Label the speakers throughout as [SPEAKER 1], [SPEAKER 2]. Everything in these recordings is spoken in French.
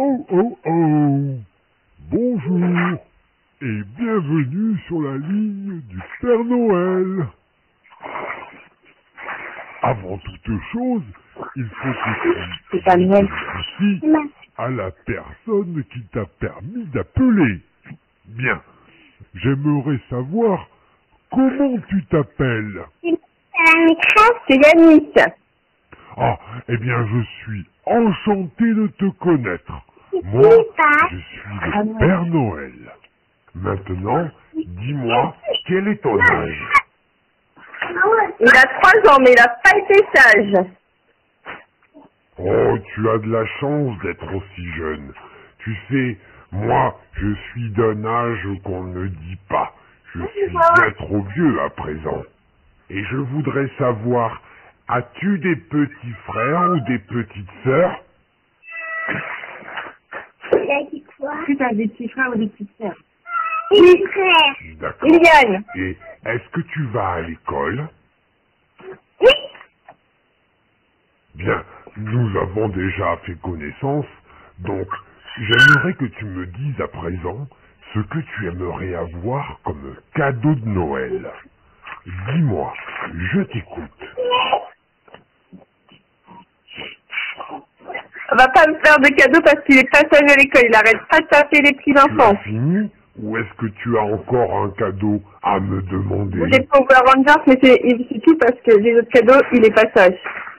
[SPEAKER 1] Oh, oh, oh. Bonjour et bienvenue sur la ligne du Père Noël. Avant toute chose, il faut que tu ici à la personne qui t'a permis d'appeler. Bien, j'aimerais savoir comment tu t'appelles.
[SPEAKER 2] La maîtresse, c'est Yannick.
[SPEAKER 1] Ah, eh bien, je suis enchanté de te connaître. Moi, je suis le Père Noël. Maintenant, dis-moi, quel est ton âge?
[SPEAKER 2] Il a 3 ans, mais il n'a pas été sage.
[SPEAKER 1] Oh, tu as de la chance d'être aussi jeune. Tu sais, moi, je suis d'un âge qu'on ne dit pas. Je suis bien trop vieux à présent. Et je voudrais savoir, as-tu des petits frères ou des petites sœurs?
[SPEAKER 2] Il a dit quoi?
[SPEAKER 3] Est-ce que tu as des petits frères ou des petites sœurs?
[SPEAKER 2] Des frères.
[SPEAKER 1] D'accord.
[SPEAKER 2] Il gagne.
[SPEAKER 1] Et est-ce que tu vas à l'école?
[SPEAKER 2] Oui.
[SPEAKER 1] Bien, nous avons déjà fait connaissance, donc j'aimerais que tu me dises à présent ce que tu aimerais avoir comme cadeau de Noël. Dis-moi, je t'écoute.
[SPEAKER 2] On va pas me faire de cadeau parce qu'il est pas sage à l'école. Il arrête pas de taper les petits
[SPEAKER 1] Tu
[SPEAKER 2] enfants.
[SPEAKER 1] as fini ou est-ce que tu as encore un cadeau à me demander?
[SPEAKER 2] J'ai Power Rangers, mais c'est tout parce que les autres cadeaux, il est pas sage.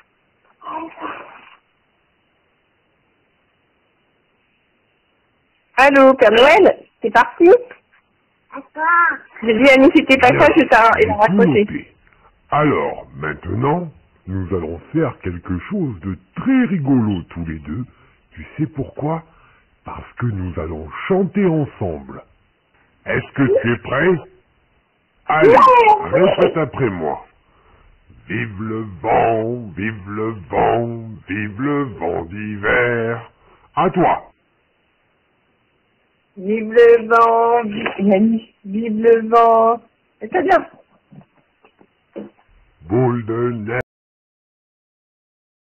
[SPEAKER 2] Allô, Père Noël, c'est parti?
[SPEAKER 3] D'accord.
[SPEAKER 2] J'ai dit Annie, c'était pas
[SPEAKER 1] Bien,
[SPEAKER 2] sage, il a
[SPEAKER 1] j'ai tout
[SPEAKER 2] raccroché.
[SPEAKER 1] noté. Alors, maintenant, nous allons faire quelque chose de très rigolo tous les deux. Tu sais pourquoi? Parce que nous allons chanter ensemble. Est-ce que tu es prêt? Allez, répète après moi. Vive le vent, vive le vent, vive le vent d'hiver. À toi.
[SPEAKER 2] Vive le vent, vive le vent. C'est très bien.
[SPEAKER 1] Boule de neige.